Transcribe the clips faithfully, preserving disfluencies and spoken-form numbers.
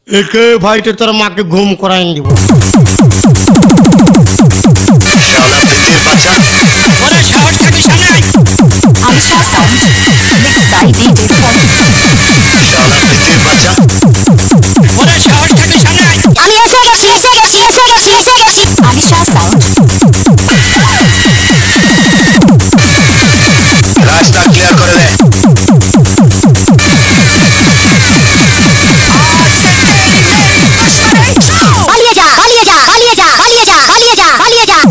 একে ভাইতে তোর মাকে ঘুম করাই দিব। শালা পেটের বাচ্চা, ওরে সাহস থাকে সামনে আয়। Alisha Sound, mixed by D J Paul. শালা পেটের বাচ্চা, ওরে সাহস থাকে সামনে আয়। আমি এসে গেছি এসে গেছি এসে গেছি এসে গেছি Alisha Sound. রাস্তা ক্লিয়ার করে দে। পালিয়ে যা পালিয়ে যা পালিয়ে যা পালিয়ে যা পালিয়ে যা পালিয়ে যা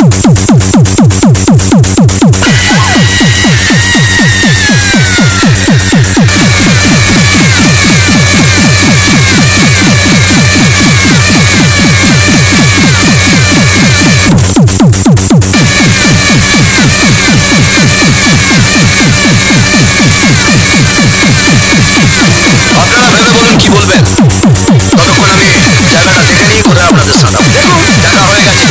আপনারা ভেবে বলুন কি বলবেন, ততক্ষণ আমি জায়গাটা দেখে নিয়ে কোথায় আপনাদের সাথে দেখুন দেখা হয়ে গেছে।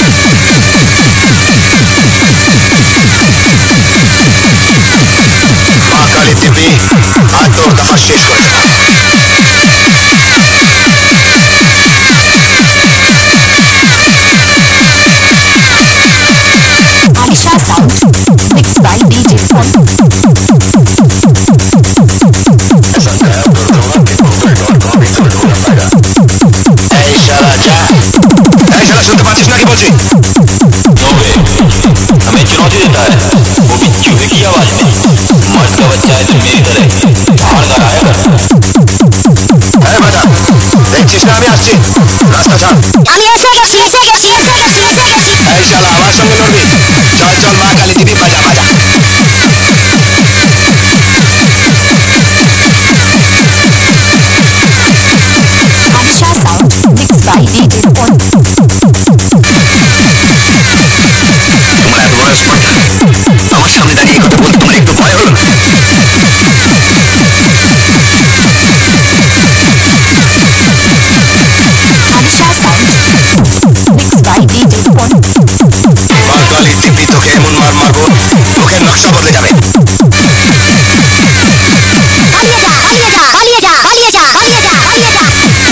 মা কালী দেবী আর তোর দামা শেষ করে দেবে। Alisha Sound, mixed by D J Paul. ऐसा गायब कर दूंगा कि गूगल डॉट कॉम ही तुम्हें ढूंढना पड़ेगा। ऐ शाला जा, ऐ शाला सुनते पाचिस ना की बोलती? नो वे, हमें चुनौती देता है, वो भी चूहे की आवाज में। मर्द का बच्चा है तो मेरी तरह भाड़ कर आएगा। अरे बेटा, देखছিস না আমি আসছি, রাস্তা ছাড়। আমি এসে গেছি এসে গেছি এসে গেছি এসে গেছি এই শালা আমার সঙ্গে লড়বি? চল চল মা কালী দেবী বাজা বাজা। Alisha Sound, mixed by D J Paul. তোমরা এত বড় স্পর্ধা, আমার সামনে দাঁড়িয়ে কথা বলতে তোমার একটু ভয় হলো না? Alisha Sound, mixed by D J Paul. মা কালী দেবী তোকে এমন মার মারবো মুখের নকশা বদলে যাবে। পালিয়ে যা পালিয়ে যা পালিয়ে যা পালিয়ে যা পালিয়ে যা পালিয়ে যা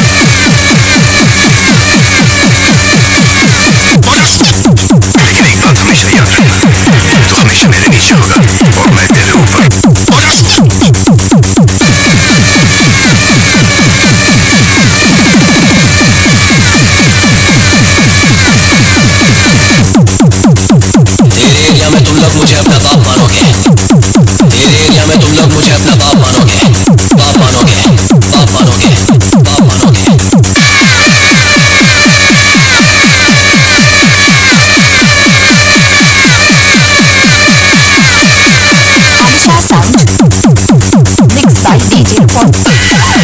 लेकिन एक बात हमेशा याद रखना, तू हमेशा मेरे नीचे होगा और मैं तेरे ऊपर। तेरे एरिया में तुम लोग मुझे अपना बाप मानोगे, तेरे एरिया में तुम लोग मुझे अपना बाप मानोगे, बाप मानोगे, बाप मानोगे, बाप मानोगे। Alisha Sound, mixed by D J Paul.